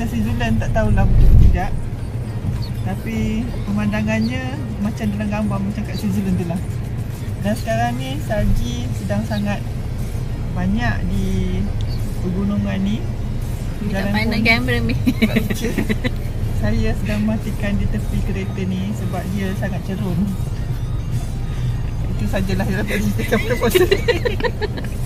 ke Switzerland, tak tahulah betul ke tidak. Tapi pemandangannya macam dalam gambar, macam kat Switzerland tu lah. Dan sekarang ni salji sedang sangat banyak di pegunungan ni. Tak pandang kamera ni. Saya sedang matikan di tepi kereta ni sebab dia sangat cerun. Itu sajalah yang dapat ceritakan pada puasa ni.